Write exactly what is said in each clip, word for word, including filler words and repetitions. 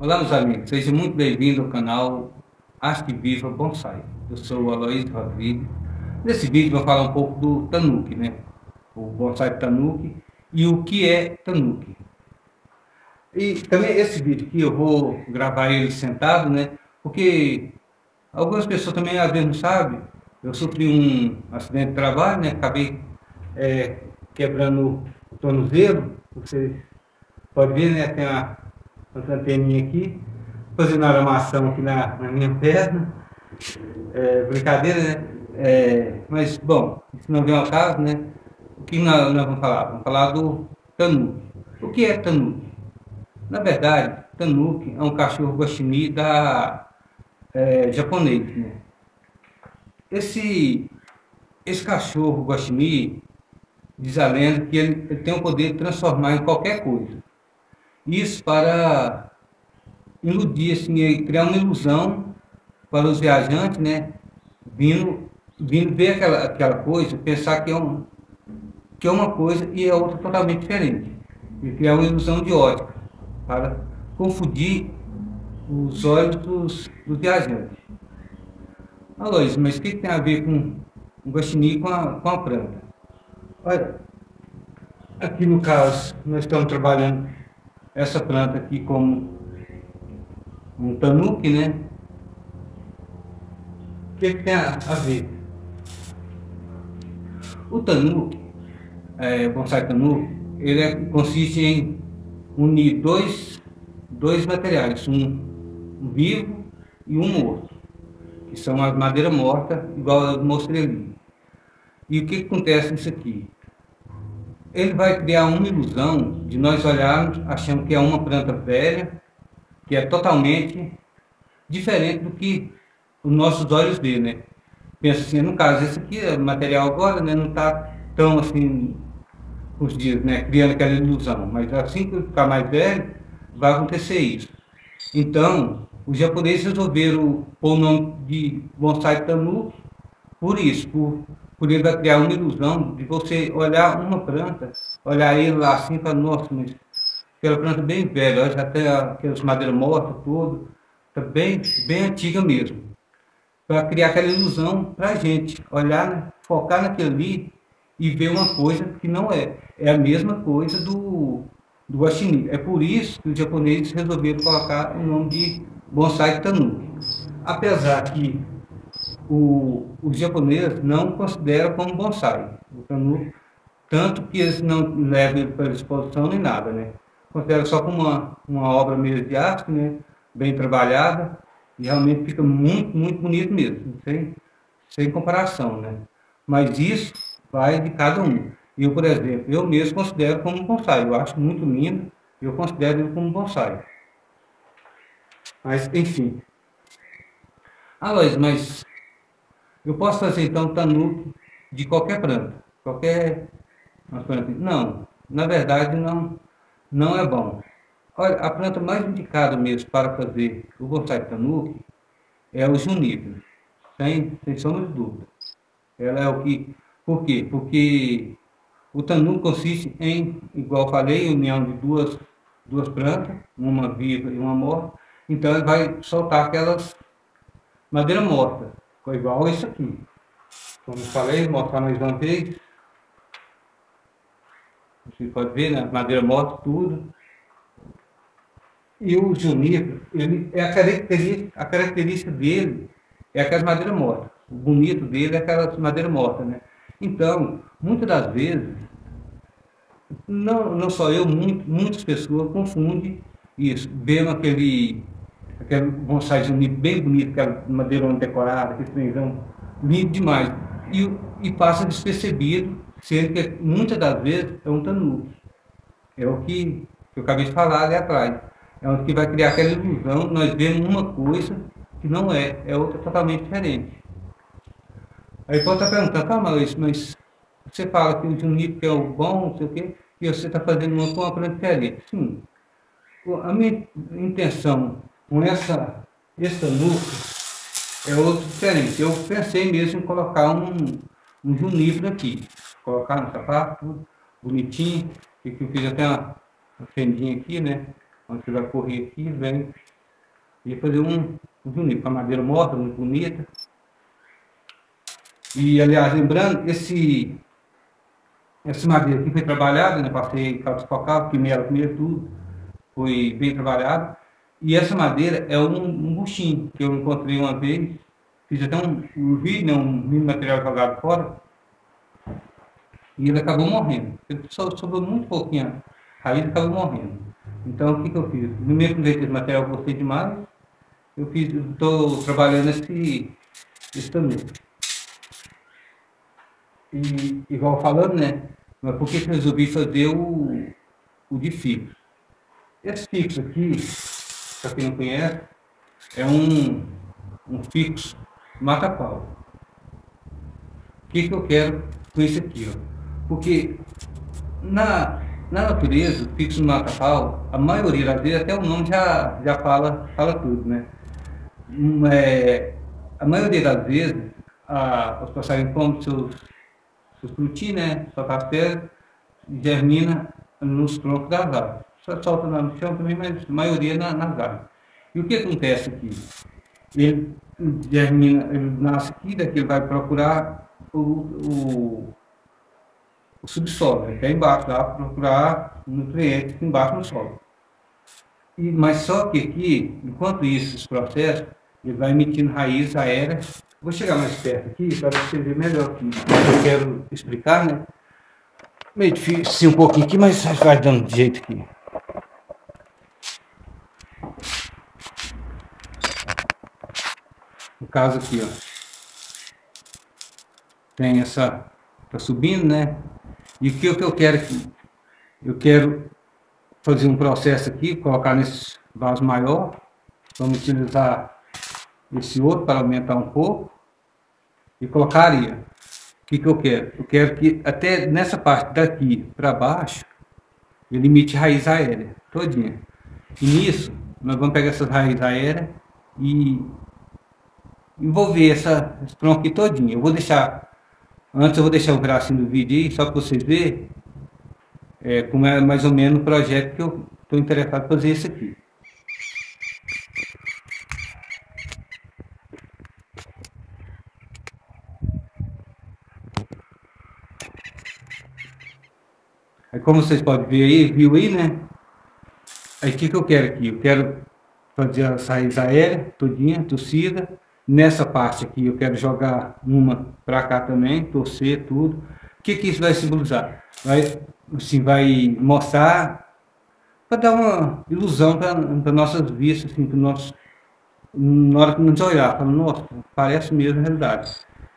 Olá, meus amigos, sejam muito bem-vindos ao canal Arte Viva Bonsai. Eu sou o Aloysio Rodrigues. Nesse vídeo eu vou falar um pouco do Tanuki, né? O bonsai Tanuki e o que é Tanuki. E também esse vídeo aqui eu vou gravar ele sentado, né? Porque algumas pessoas também às vezes não sabem. Eu sofri um acidente de trabalho, né? Acabei é, quebrando o tornozelo. Você pode ver, né? Tem uma, uma anteninha aqui. Fazendo armação aqui na, na minha perna. É, brincadeira, né? É, mas, bom, isso não vem ao caso, né? O que nós, nós vamos falar? Vamos falar do Tanuki. O que é Tanuki? Na verdade, Tanuki é um cachorro guaxinim da, é, japonês, né? Esse, esse cachorro guaxinim, diz a lenda que ele, ele tem o poder de transformar em qualquer coisa. Isso para iludir, assim, criar uma ilusão para os viajantes, né? Vindo, vindo ver aquela, aquela coisa, pensar que é, um, que é uma coisa e é outra totalmente diferente. E criar uma ilusão de ótica para confundir os olhos dos, dos viajantes. Aloysio, mas o que, que tem a ver com o guaxinim com a, com a planta? Olha, aqui no caso, nós estamos trabalhando essa planta aqui como um tanuki, né? O que, que tem a, a ver? O tanuki, é, bonsai tanuki, ele é, consiste em unir dois, dois materiais, um, um vivo e um morto, que são as madeiras mortas, igual eu mostrei ali. E o que, que acontece nisso aqui? Ele vai criar uma ilusão de nós olharmos achando que é uma planta velha, que é totalmente diferente do que os nossos olhos vê, né? Pensa assim, no caso, esse aqui, o material agora, né, não está tão assim, os dias, né, criando aquela ilusão, mas assim que ficar mais velho, vai acontecer isso. Então, os japoneses resolveram pôr o nome de bonsai tanuki por isso, por, por ele vai criar uma ilusão de você olhar uma planta, olhar ele lá assim e falar, nossa, mas aquela planta bem velha, já tem aquelas madeiras mortas, tudo, está bem, bem antiga mesmo. Para criar aquela ilusão para a gente olhar, né, focar naquilo ali e ver uma coisa que não é. É a mesma coisa do, do guaxinim. É por isso que os japoneses resolveram colocar o nome de bonsai tanuki. Apesar que o, os japoneses não consideram como bonsai o tanuki, tanto que eles não levam ele para exposição nem nada, né? Consideram só como uma, uma obra mesmo de arte, né? Bem trabalhada. E realmente fica muito, muito bonito mesmo, sem, sem comparação, né? Mas isso vai de cada um. Eu, por exemplo, eu mesmo considero como um bonsai. Eu acho muito lindo, eu considero ele como um bonsai. Mas, enfim. Ah, Luiz, mas eu posso fazer então tanuki de qualquer planta? Qualquer planta? Não, na verdade não, não é bom. Olha, a planta mais indicada mesmo para fazer o bonsai tanuki é o junípero, sem, sem sombra de dúvida. Ela é o que... Por quê? Porque o tanuki consiste em, igual falei, união de duas, duas plantas, uma viva e uma morta. Então ele vai soltar aquelas madeiras mortas, igual isso aqui. Como eu falei, vou mostrar mais uma vez. Você pode ver, né? Madeira morta, tudo. E o junípero, ele é a característica, a característica dele é aquelas madeiras mortas. O bonito dele é aquelas madeiras mortas, né? Então, muitas das vezes, não, não só eu, muito, muitas pessoas confundem isso, vendo aquele, aquele bonsai junípero bem bonito, aquela madeira decorada, aquele trenzão lindo demais, e, e passa despercebido, sendo que muitas das vezes é um tanuki. É o que eu acabei de falar ali atrás. É onde que vai criar aquela ilusão, nós vemos uma coisa que não é, é outra totalmente diferente. Aí pode estar perguntando, tá, mas, mas você fala que o junípero é o bom, não sei o quê, e você está fazendo uma com uma planta diferente. Sim, a minha intenção com essa, esse tanuki é outra diferente. Eu pensei mesmo em colocar um, um junípero aqui, colocar no sapato, tudo bonitinho, e que eu fiz até uma, uma fendinha aqui, né? Onde você vai correr aqui, vem Ia fazer um, um vinil com a madeira morta, muito bonita. E, aliás, lembrando, esse, essa madeira aqui foi trabalhada, né? Passei caldo focal, queimei ela primeiro, tudo. Foi bem trabalhado. E essa madeira é um, um buchinho que eu encontrei uma vez. Fiz até um, um vídeo, né? Um mini material jogado fora. E ele acabou morrendo. Ele só sobrou muito pouquinho. Aí ele acabou morrendo. Então, o que, que eu fiz? No mesmo jeito, esse material eu gostei demais. Eu fiz, estou trabalhando esse, esse também. E, igual falando, né? Mas por que que eu resolvi fazer o, o de fixo? Esse fixo aqui, para quem não conhece, é um, um fixo mata-pau. O que que eu quero com isso aqui, ó? Porque na, na natureza, o fixo mata-pau, a maioria das vezes, até o nome já, já fala, fala tudo, né? Hum, É, a maioria das vezes, a, os passarinhos comem seus, seus frutinhos, né? Só café, germina nos troncos das árvores. Só solta no chão também, mas a maioria na, nas árvores. E o que acontece aqui? Ele germina, ele nasce aqui, daqui ele vai procurar o, o, o subsolo, até embaixo, lá, procurar nutrientes embaixo no solo. E, mas só que aqui, enquanto isso, esse processo, ele vai emitindo raízes aéreas. Vou chegar mais perto aqui para você ver melhor aqui. Eu quero explicar, né? Meio difícil um pouquinho aqui, mas vai dando jeito aqui. No caso aqui, ó, tem essa, tá subindo, né? E o que, o que eu quero aqui? Eu quero fazer um processo aqui, colocar nesse vaso maior. Vamos utilizar esse outro para aumentar um pouco e colocar areia. O que, que eu quero? Eu quero que até nessa parte daqui para baixo ele emite raiz aérea todinha. E nisso nós vamos pegar essas raízes aéreas e envolver essa, esse tronco aqui todinho. Eu vou deixar, antes eu vou deixar um pedacinho do vídeo aí, só para vocês verem é, como é mais ou menos o projeto que eu estou interessado em fazer isso aqui. Aí, como vocês podem ver aí, viu aí, né? Aí o que, que eu quero aqui? Eu quero fazer as raízes aéreas, todinha, torcida. Nessa parte aqui eu quero jogar uma para cá também, torcer tudo. O que, que isso vai simbolizar? Vai, assim, vai mostrar, para dar uma ilusão para nossas vistas, assim, para nós, na hora que nos olhar, fala, nossa, parece mesmo a realidade.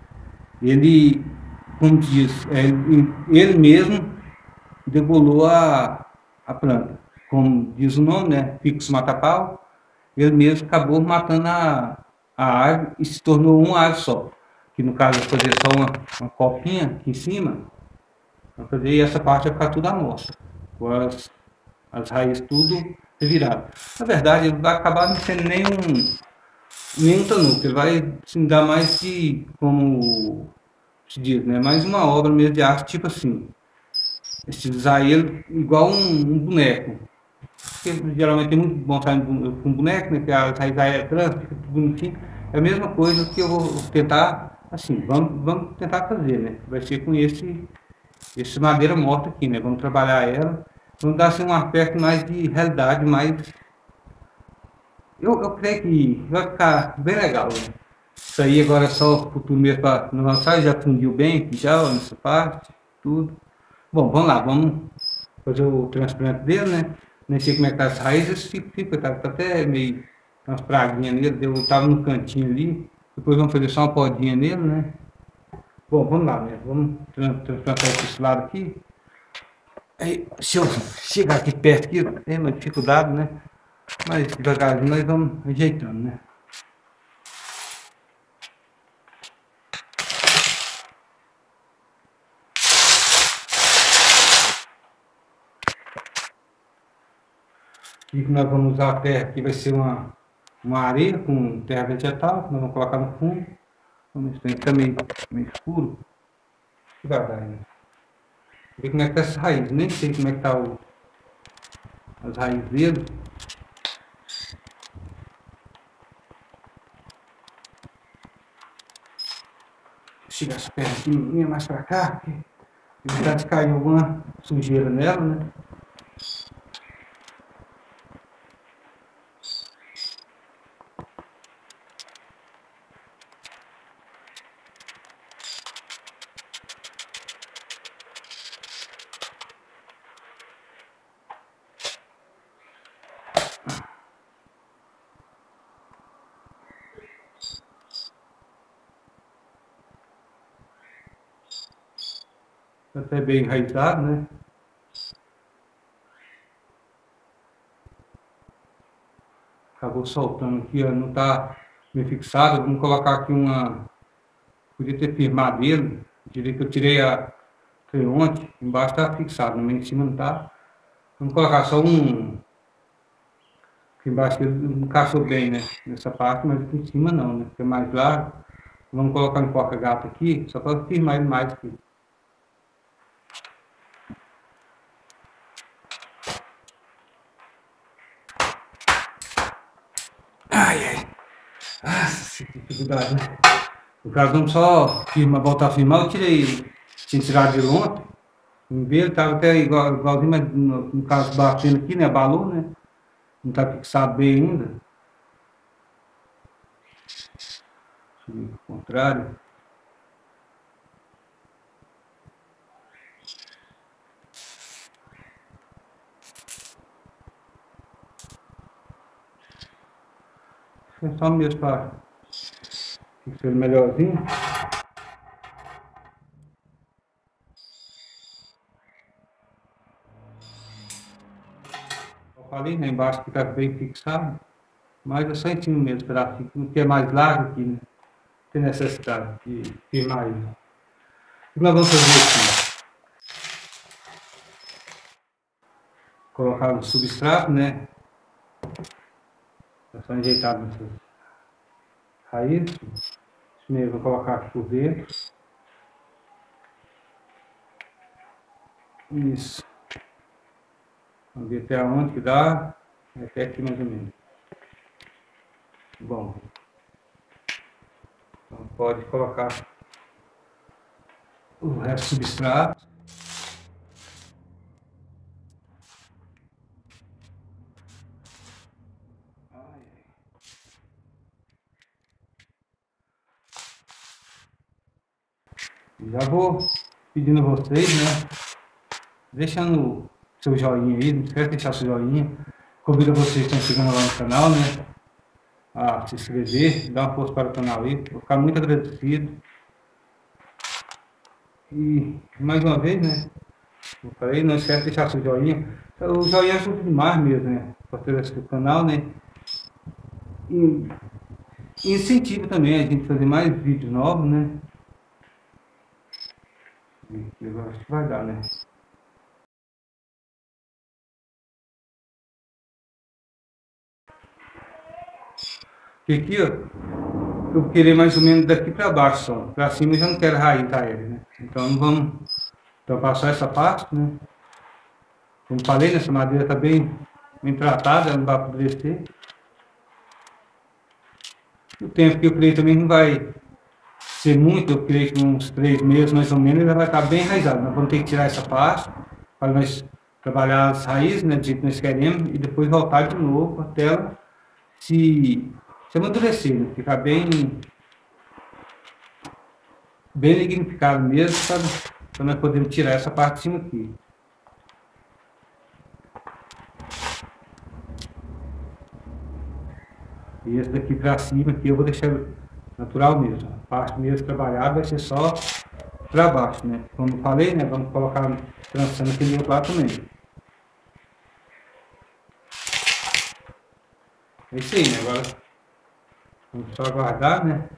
Ele, como diz, é, ele mesmo degolou a, a planta. Como diz o nome, né? Fixo mata-pau. Ele mesmo acabou matando a, a árvore e se tornou uma árvore só. Que no caso, eu vou fazer só uma, uma copinha aqui em cima. Vou fazer e essa parte vai ficar tudo à mostra. Agora as, as raízes tudo revirado. Na verdade, ele vai acabar não sendo nenhum, nenhum tanuco. Ele vai assim, dar mais de, como se diz, né? Mais uma obra mesmo de arte, tipo assim. Estilizar ele igual um, um boneco. Porque geralmente tem muito bom sair com boneco, né? Que a raiz é trans, fica tudo bonitinho. É a mesma coisa que eu vou tentar, assim, vamos, vamos tentar fazer, né? Vai ser com esse, esse madeira morta aqui, né? Vamos trabalhar ela, vamos dar assim, um aspecto mais de realidade, mais. Eu, eu creio que vai ficar bem legal, né? Isso aí agora é só o futuro mesmo para não lançar, já fundiu bem aqui já, ó, nessa parte, tudo. Bom, vamos lá, vamos fazer o transplante dele, né? Nem sei como é que tá as raízes, fica, fica tá, tá até meio umas praguinhas nele, eu tava no cantinho ali, depois vamos fazer só uma podinha nele, né? Bom, vamos lá, né? Vamos transplantar esse lado aqui. Aí, se eu chegar aqui perto aqui, tem uma dificuldade, né? Mas devagarzinho nós vamos ajeitando, né? Aqui que nós vamos usar a terra aqui vai ser uma, uma areia com terra vegetal, que nós vamos colocar no fundo. Vamos ver, está meio, meio escuro. Devagar, né? Ver como é que tá essa raiz, nem sei como é que tá o, as raízes dele. estirar essa perninha mais pra cá, porque evitar de cair alguma sujeira nela, né? Até bem enraizado, né? Acabou soltando aqui, ó, não tá bem fixado. Vamos colocar aqui uma... Podia ter firmado ele. Direito que eu tirei a ontem, embaixo tá fixado, mas em cima não tá. Vamos colocar só um... Aqui embaixo ele encaixou bem, né? Nessa parte, mas aqui em cima não, né? Porque é mais largo. Vamos colocar um porca-gato aqui, só para firmar ele mais aqui. Ai, ai. Nossa, que dificuldade, né? No caso, vamos só firma, voltar a firmar. Eu tirei, tinha tirado ele ontem. Em ver, ele estava até igual, igualzinho, mas no, no caso, batendo aqui, né? Abalou, né? Não está fixado bem ainda. Deixa eu ver o contrário. É só mesmo para ser melhorzinho. Eu falei, né, embaixo que está bem fixado, mas é só em cima mesmo, para que é mais largo aqui, né? Tem necessidade de firmar ele. O que nós vamos fazer aqui? Colocar o substrato, né? É só enjeitar nessas raízes. Primeiro vou colocar aqui por dentro. Isso. Vamos ver até onde que dá. Até aqui mais ou menos. Bom. Então pode colocar o resto do substrato. Já vou pedindo a vocês, né? Deixando seu joinha aí, não esquece de deixar seu joinha. Convido a vocês que estão chegando lá no canal, né? A se inscrever, dar uma força para o canal aí. Vou ficar muito agradecido. E mais uma vez, né? Eu falei, não esquece de deixar seu joinha. O joinha ajuda demais mesmo, né? Para ter esse canal, né? E, e incentiva também a gente fazer mais vídeos novos, né? Eu acho que vai dar, né? Porque aqui, ó, eu queria mais ou menos daqui para baixo só. Para cima eu já não quero raiz tá ele, né? Então não vamos tampar só essa parte, né? Como falei, essa madeira está bem, bem tratada, ela não vai apodrecer. O tempo que eu criei também não vai ser muito, eu creio que uns três meses mais ou menos, ela vai estar bem enraizada. Nós vamos ter que tirar essa parte para nós trabalhar as raízes, né, do jeito que nós queremos, e depois voltar de novo até ela se, se amadurecer, né, ficar bem, bem lignificado mesmo, para nós podermos tirar essa parte de cima aqui. E esse daqui para cima aqui eu vou deixar natural mesmo. A parte mesmo trabalhada vai ser só para baixo, né? Como eu falei, né? Vamos colocar trançando aqui do outro lado também. É isso aí, né? Agora vamos só aguardar, né?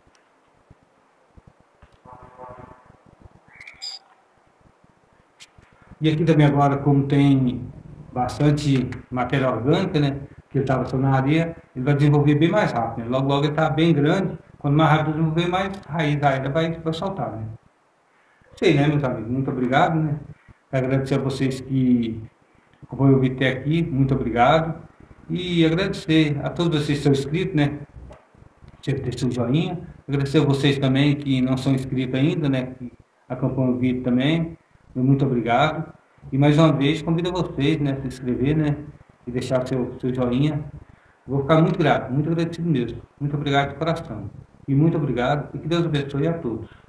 E aqui também agora, como tem bastante matéria orgânica, né? Que ele estava só na areia, ele vai desenvolver bem mais rápido, né? Logo, logo ele está bem grande. Quando mais rápido desenvolver, mais raiz ainda vai, vai soltar, né? Sei, né, meus amigos? Muito obrigado, né? Quero agradecer a vocês que acompanham o vídeo até aqui. Muito obrigado. E agradecer a todos vocês que estão inscritos, né? deixar o joinha. Agradecer a vocês também que não são inscritos ainda, né? Que acompanham o vídeo também. Muito obrigado. E mais uma vez convido vocês, né, a se inscrever, né? E deixar seu, seu joinha. Vou ficar muito grato, muito agradecido mesmo. Muito obrigado de coração. E muito obrigado e que Deus abençoe a todos.